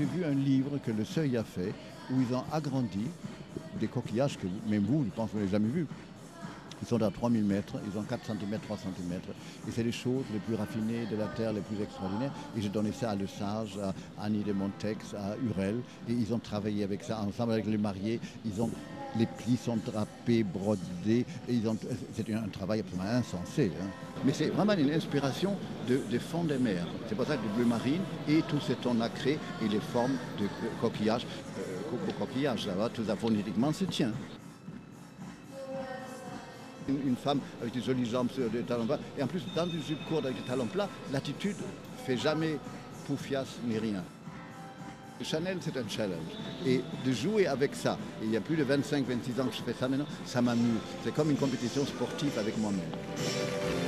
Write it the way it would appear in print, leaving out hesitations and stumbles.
j'ai vu un livre que le Seuil a fait, où ils ont agrandi des coquillages que même vous, je pense que vous n'avez jamais vus. Ils sont à 3000 mètres, ils ont 4 cm, 3 cm. Et c'est les choses les plus raffinées de la Terre, les plus extraordinaires. Et j'ai donné ça à Le Sage, à Annie de Montex, à Hurel. Et ils ont travaillé avec ça ensemble avec les mariés. Les plis sont drapés, brodés. C'est un travail absolument insensé. Hein. Mais c'est vraiment une inspiration des fonds des mers. C'est pour ça que le bleu marine et tout ce ton nacré et les formes de coquillages, coquillages, là-bas, tout ça phonétiquement se tient. Une femme avec des jolies jambes sur des talons plats. Et en plus, dans une jupe courte avec des talons plats, l'attitude ne fait jamais poufias ni rien. Chanel, c'est un challenge. Et de jouer avec ça, et il y a plus de 25-26 ans que je fais ça maintenant, ça m'amuse. C'est comme une compétition sportive avec moi-même.